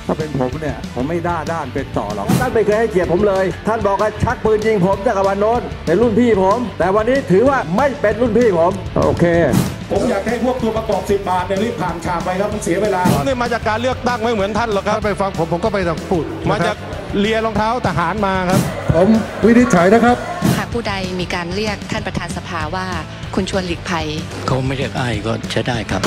ถ้าเป็นผมเนี่ยผมไม่ด้านเป็นต่อหรอกท่านไม่เคยให้เกียรติผมเลยท่านบอกว่าชักปืนยิงผมจากวันโน้นเป็นรุ่นพี่ผมแต่วันนี้ถือว่าไม่เป็นรุ่นพี่ผมโอเคผมอยากให้พวกตัวประกอบ10 บาทเนี่ยรีบผ่านฉากไปครับมันเสียเวลาผมนี่มาจากการเลือกตั้งไม่เหมือนท่านหรอกครับไปฟังผมก็ไปต้องพูดมาจากเลียรองเท้าทหารมาครับผมวินิจฉัยนะครับหากผู้ใดมีการเรียกท่านประธานสภาว่าคุณชวนหลีกภัยเขาไม่เรียกอ้ายก็ใช้ได้ครับ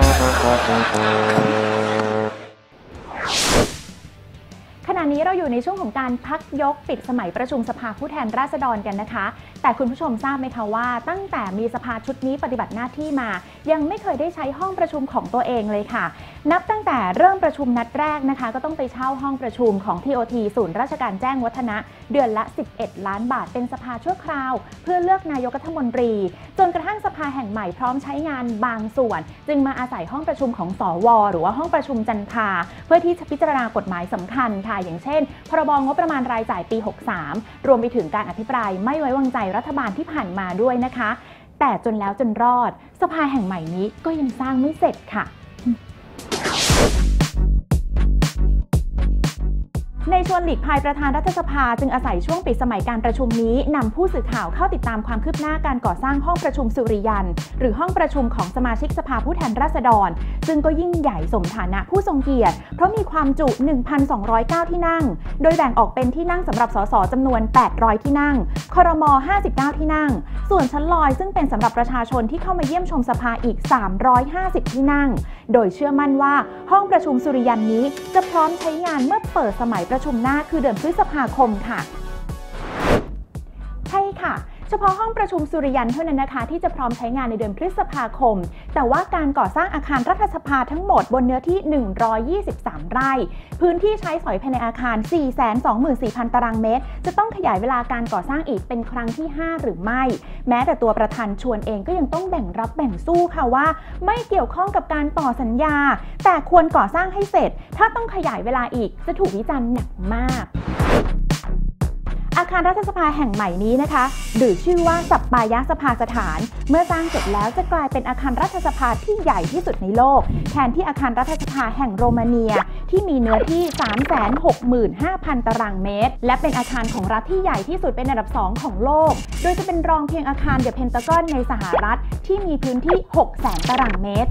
ขณะนี้เราอยู่ในช่วงของการพักยกปิดสมัยประชุมสภาผู้แทนราษฎรกันนะคะแต่คุณผู้ชมทราบไหมคะว่าตั้งแต่มีสภาชุดนี้ปฏิบัติหน้าที่มายังไม่เคยได้ใช้ห้องประชุมของตัวเองเลยค่ะนับตั้งแต่เริ่มประชุมนัดแรกนะคะก็ต้องไปเช่าห้องประชุมของ TOT ศูนย์ราชการแจ้งวัฒนะเดือนละ11 ล้านบาทเป็นสภาชั่วคราวเพื่อเลือกนายกรัฐมนตรีจนกระทั่งสภาแห่งใหม่พร้อมใช้งานบางส่วนจึงมาอาศัยห้องประชุมของสวหรือว่าห้องประชุมจันทราเพื่อที่จะพิจารณากฎหมายสำคัญค่ะอย่างเช่นพรบงบประมาณรายจ่ายปี 63รวมไปถึงการอภิปรายไม่ไว้วางใจรัฐบาลที่ผ่านมาด้วยนะคะแต่จนแล้วจนรอดสภาแห่งใหม่นี้ก็ยังสร้างไม่เสร็จค่ะในชวนหลีกภัยประธานรัฐสภาจึงอาศัยช่วงปิดสมัยการประชุมนี้นำผู้สื่อข่าวเข้าติดตามความคืบหน้าการก่อสร้างห้องประชุมสุริยันหรือห้องประชุมของสมาชิกสภาผู้แทนราษฎรซึ่งก็ยิ่งใหญ่สมฐานะผู้ทรงเกียรติเพราะมีความจุ 1,209 ที่นั่งโดยแบ่งออกเป็นที่นั่งสำหรับสสจำนวน800ที่นั่งครม59ที่นั่งส่วนชั้นลอยซึ่งเป็นสำหรับประชาชนที่เข้ามาเยี่ยมชมสภาอีก350ที่นั่งโดยเชื่อมั่นว่าห้องประชุมสุริยันนี้จะพร้อมใช้งานเมื่อเปิดสมัยประชุมหน้าคือเดือนพฤษภาคมค่ะใช่ค่ะเฉพาะห้องประชุมสุริยันเท่านั้นนะคะที่จะพร้อมใช้งานในเดือนพฤษภาคมแต่ว่าการก่อสร้างอาคารรัฐสภาทั้งหมดบนเนื้อที่123ไร่พื้นที่ใช้สอยภายในอาคาร 424,000 ตารางเมตรจะต้องขยายเวลาการก่อสร้างอีกเป็นครั้งที่5หรือไม่แม้แต่ตัวประธานชวนเองก็ยังต้องแบ่งรับแบ่งสู้ค่ะว่าไม่เกี่ยวข้องกับการต่อสัญญาแต่ควรก่อสร้างให้เสร็จถ้าต้องขยายเวลาอีกจะถูกวิจารณ์หนักมากอาคารรัฐสภาแห่งใหม่นี้นะคะหรือชื่อว่าสัปปายสภาสถานเมื่อสร้างเสร็จแล้วจะกลายเป็นอาคารรัฐสภาที่ใหญ่ที่สุดในโลกแทนที่อาคารรัฐสภาแห่งโรมาเนียที่มีเนื้อที่ 365,000 ตารางเมตรและเป็นอาคารของรัฐที่ใหญ่ที่สุดเป็นอันดับ2ของโลกโดยจะเป็นรองเพียงอาคารเดอะเพนทากอนในสหรัฐที่มีพื้นที่ 600,000 ตารางเมตร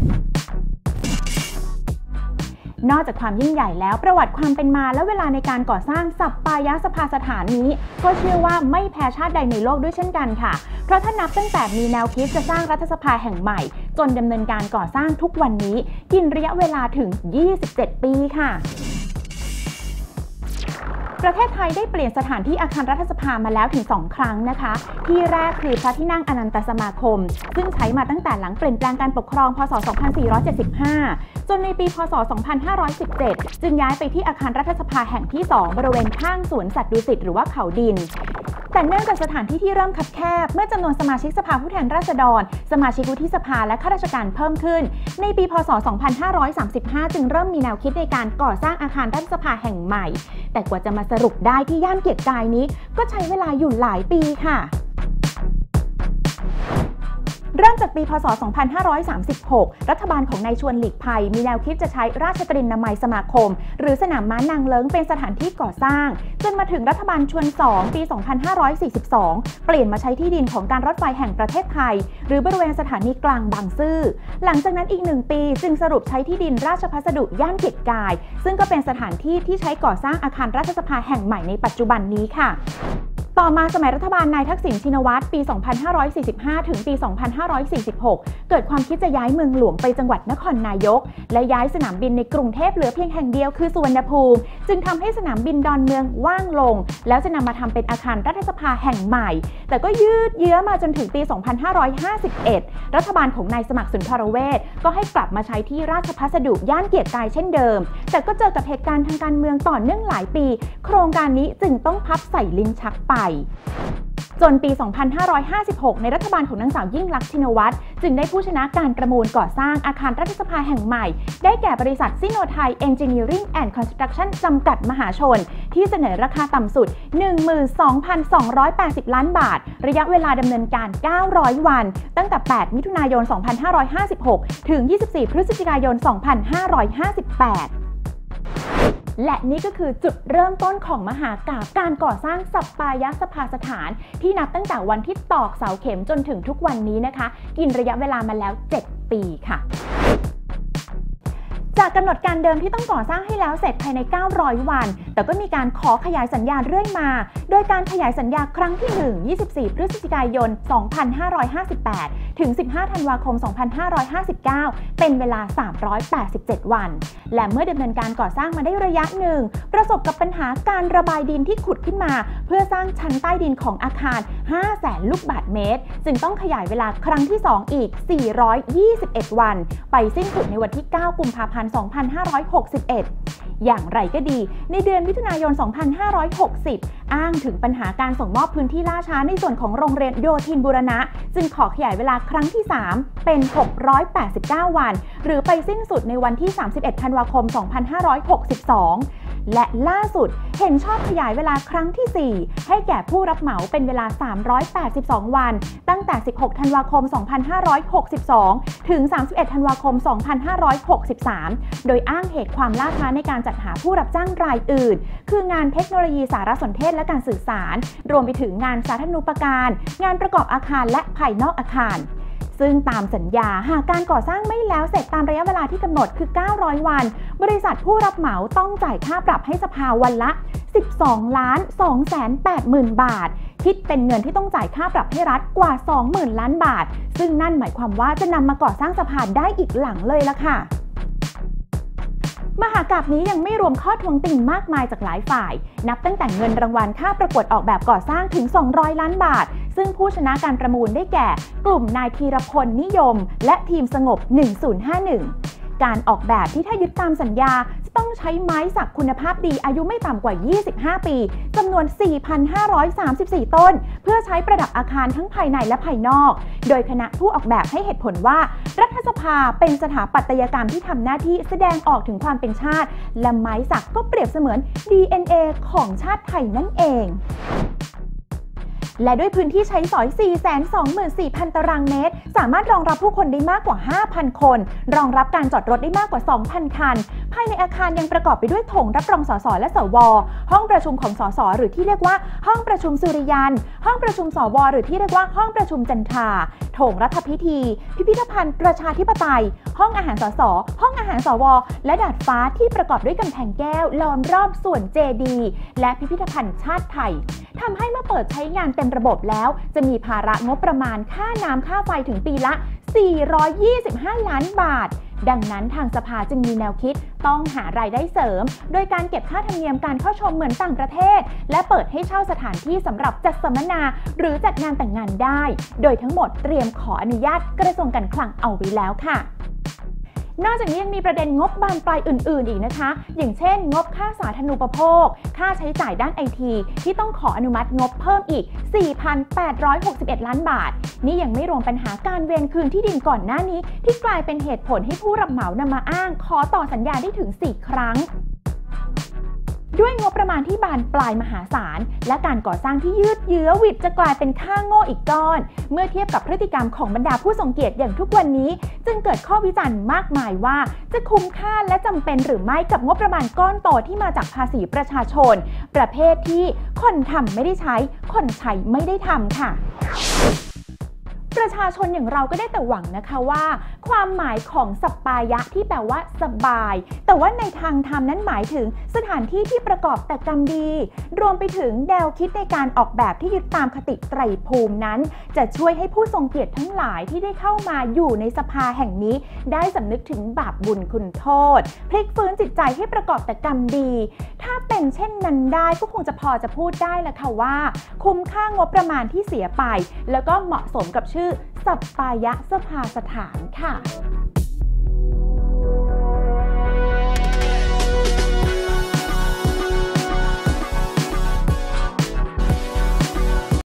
นอกจากความยิ่งใหญ่แล้วประวัติความเป็นมาและเวลาในการก่อสร้างสัปปายสภาสถานนี้ก็เชื่อว่าไม่แพ้ชาติใดในโลกด้วยเช่นกันค่ะเพราะถ้านับตั้งแต่มีแนวคิดจะสร้างรัฐสภาแห่งใหม่จนดำเนินการก่อสร้างทุกวันนี้กินระยะเวลาถึง27 ปีค่ะประเทศไทยได้เปลี่ยนสถานที่อาคารรัฐสภามาแล้วถึง2 ครั้งนะคะที่แรกคือพระที่นั่งอนันตสมาคมซึ่งใช้มาตั้งแต่หลังเปลี่ยนแปลงการปกครองพศ 2475จนในปีพศ 2517จึงย้ายไปที่อาคารรัฐสภาแห่งที่2บริเวณข้างสวนสัตว์ดุสิตหรือว่าเขาดินแต่เนื่องจากสถานที่ที่เริ่มคับแคบเมื่อจำนวนสมาชิกสภาผู้แทนราษฎรสมาชิกวุฒิสภาและข้าราชการเพิ่มขึ้นในปีพศ 2535จึงเริ่มมีแนวคิดในการก่อสร้างอาคารรัฐสภาแห่งใหม่แต่กว่าจะมาสรุปได้ที่ย่านเกียรติกายนี้ก็ใช้เวลาอยู่หลายปีค่ะเริ่มจากปีพศ 2536 รัฐบาลของนายชวนหลีกภัยมีแนวคิดจะใช้ราชตรีนามัยสมาคมหรือสนามม้านางเลิ้งเป็นสถานที่ก่อสร้างจนมาถึงรัฐบาลชวน2ปี 2542 เปลี่ยนมาใช้ที่ดินของการรถไฟแห่งประเทศไทยหรือบริเวณสถานีกลางบางซื่อหลังจากนั้นอีก1 ปีจึงสรุปใช้ที่ดินราชพัสดุย่านเกียรติกายซึ่งก็เป็นสถานที่ที่ใช้ก่อสร้างอาคารรัฐสภาแห่งใหม่ในปัจจุบันนี้ค่ะต่อมาสมัยรัฐบาลนายทักษิณชินวัตรปี 2545 ถึงปี 2546 เกิดความคิดจะย้ายเมืองหลวงไปจังหวัดนครนายกและย้ายสนามบินในกรุงเทพเหลือเพียงแห่งเดียวคือสุวรรณภูมิจึงทำให้สนามบินดอนเมืองว่างลงแล้วจะนำมาทำเป็นอาคารรัฐสภาแห่งใหม่แต่ก็ยืดเยื้อมาจนถึงปี 2551 รัฐบาลของนายสมัครสุนทรเวชก็ให้กลับมาใช้ที่ราชพัสดุย่านเกียรติกายเช่นเดิมแต่ก็เจอกับเหตุการณ์ทางการเมืองต่อเนื่องหลายปีโครงการนี้จึงต้องพับใส่ลิ้นชักไปจนปี 2556 ในรัฐบาลของนางสาวยิ่งลักษณ์ชินวัตรจึงได้ผู้ชนะการประมูลก่อสร้างอาคารรัฐสภาแห่งใหม่ได้แก่บริษัทซิโนไทยเอนจิเนียริ่งแอนด์คอนสตรัคชั่นจำกัดมหาชนที่เสนอราคาต่ำสุด 12,280 ล้านบาทระยะเวลาดำเนินการ 900 วันตั้งแต่ 8 มิถุนายน 2556 ถึง 24 พฤศจิกายน 2558 และนี่ก็คือจุดเริ่มต้นของมหากาพย์การก่อสร้างสัปปายสภาสถานที่นับตั้งแต่วันที่ตอกเสาเข็มจนถึงทุกวันนี้นะคะกินระยะเวลามาแล้ว 7 ปีค่ะจากกำหนดการเดิมที่ต้องก่อสร้างให้แล้วเสร็จภายใน900 วันแต่ก็มีการขอขยายสัญญาเรื่อยมาโดยการขยายสัญญาครั้งที่1 24 พฤศจิกายน 2558 ถึง 15 ธันวาคม 2559 เป็นเวลา 387 วันและเมื่อดำเนินการก่อสร้างมาได้ระยะหนึ่งประสบกับปัญหาการระบายดินที่ขุดขึ้นมาเพื่อสร้างชั้นใต้ดินของอาคาร 500,000 ลูกบาศก์เมตรจึงต้องขยายเวลาครั้งที่2อีก 421 วันไปสิ้นสุดในวันที่ 9 กุมภาพันธ์ 2561 อย่างไรก็ดีในเดือนมิถุนายน 2560 อ้างถึงปัญหาการส่งมอบพื้นที่ล่าช้าในส่วนของโรงเรียนโยธินบูรณะจึงขอขยายเวลาครั้งที่ 3 เป็น 689 วันหรือไปสิ้นสุดในวันที่ 31 ธันวาคม 2562 และล่าสุดเห็นชอบขยายเวลาครั้งที่ 4 ให้แก่ผู้รับเหมาเป็นเวลา 382 วันตั้งแต่ 16 ธันวาคม 2562 ถึง 31 ธันวาคม 2563 โดยอ้างเหตุความล่าช้าในการจัดหาผู้รับจ้างรายอื่นคืองานเทคโนโลยีสารสนเทศและการสื่อสารรวมไปถึงงานสาธารณูปการงานประกอบอาคารและภายนอกอาคารซึ่งตามสัญญาหากการก่อสร้างไม่แล้วเสร็จตามระยะเวลาที่กำหนดคือ900 วันบริษัทผู้รับเหมาต้องจ่ายค่าปรับให้สภาวันละ 12,280,000 บาทคิดเป็นเงินที่ต้องจ่ายค่าปรับให้รัฐกว่า 20,000 ล้านบาทซึ่งนั่นหมายความว่าจะนำมาก่อสร้างสะพานได้อีกหลังเลยล่ะค่ะมหากาพย์นี้ยังไม่รวมข้อทวงติงมากมายจากหลายฝ่ายนับตั้งแต่เงินรางวัลค่าประกวดออกแบบก่อสร้างถึง200 ล้านบาทซึ่งผู้ชนะการประมูลได้แก่กลุ่มนายธีรพลนิยมและทีมสงบ 1051 การออกแบบที่ถ้ายึดตามสัญญาจะต้องใช้ไม้สักคุณภาพดีอายุไม่ต่ำกว่า 25 ปีจำนวน 4,534 ต้นเพื่อใช้ประดับอาคารทั้งภายในและภายนอกโดยคณะผู้ออกแบบให้เหตุผลว่ารัฐสภาเป็นสถาปัตยกรรมที่ทำหน้าที่แสดงออกถึงความเป็นชาติและไม้สักก็เปรียบเสมือน DNA ของชาติไทยนั่นเองและด้วยพื้นที่ใช้สอย 424,000 ตารางเมตรสามารถรองรับผู้คนได้มากกว่า 5,000 คนรองรับการจอดรถได้มากกว่า 2,000 คันภายในอาคารยังประกอบไปด้วยโถงรับรองสสและสวห้องประชุมของสสหรือที่เรียกว่าห้องประชุมสุริยันห้องประชุมสวหรือที่เรียกว่าห้องประชุมจันทราโถงรัฐพิธีพิพิธภัณฑ์ประชาธิปไตยห้องอาหารสสห้องอาหารสวและดาดฟ้าที่ประกอบด้วยกำแพงแก้วล้อมรอบส่วนเจดีย์และพิพิธภัณฑ์ชาติไทยทำให้เมื่อเปิดใช้งานเต็มระบบแล้วจะมีภาระงบประมาณค่าน้ำค่าไฟถึงปีละ425 ล้านบาทดังนั้นทางสภาจึงมีแนวคิดต้องหารายได้เสริมโดยการเก็บค่าธรรมเนียมการเข้าชมเหมือนต่างประเทศและเปิดให้เช่าสถานที่สำหรับจัดสัมมนาหรือจัดงานแต่งงานได้โดยทั้งหมดเตรียมขออนุญาตกระทรวงการคลังเอาไว้แล้วค่ะนอกจากนี้ยังมีประเด็นงบบานปลายอื่นๆอีกนะคะอย่างเช่นงบค่าสาธารณูปโภคค่าใช้จ่ายด้านไอทีที่ต้องขออนุมัติงบเพิ่มอีก 4,861 ล้านบาทนี่ยังไม่รวมปัญหาการเวรคืนที่ดินก่อนหน้านี้ที่กลายเป็นเหตุผลให้ผู้รับเหมานำมาอ้างขอต่อสัญญาได้ถึง 4 ครั้งด้วยงบประมาณที่บานปลายมหาศาลและการก่อสร้างที่ยืดเยื้อวิดจะกลายเป็นค่าโง่อีกก้อนเมื่อเทียบกับพฤติกรรมของบรรดาผู้ทรงเกียรติอย่างทุกวันนี้จึงเกิดข้อวิจารณ์มากมายว่าจะคุ้มค่าและจำเป็นหรือไม่กับงบประมาณก้อนโตที่มาจากภาษีประชาชนประเภทที่คนทำไม่ได้ใช้คนใช้ไม่ได้ทำค่ะประชาชนอย่างเราก็ได้แต่หวังนะคะว่าความหมายของสัปปายะที่แปลว่าสบายแต่ว่าในทางธรรมนั้นหมายถึงสถานที่ที่ประกอบแต่กรรมดีรวมไปถึงแนวคิดในการออกแบบที่ยึดตามคติไตรภูมินั้นจะช่วยให้ผู้ทรงเกียรติทั้งหลายที่ได้เข้ามาอยู่ในสภาแห่งนี้ได้สำนึกถึงบาปบุญคุณโทษพลิกฟื้นจิตใจให้ประกอบแต่กรรมดีถ้าเป็นเช่นนั้นได้ก็คงจะพอจะพูดได้แล้วค่ะว่าคุ้มค่างบประมาณที่เสียไปแล้วก็เหมาะสมกับชื่อสัปปายะสภาสถานค่ะ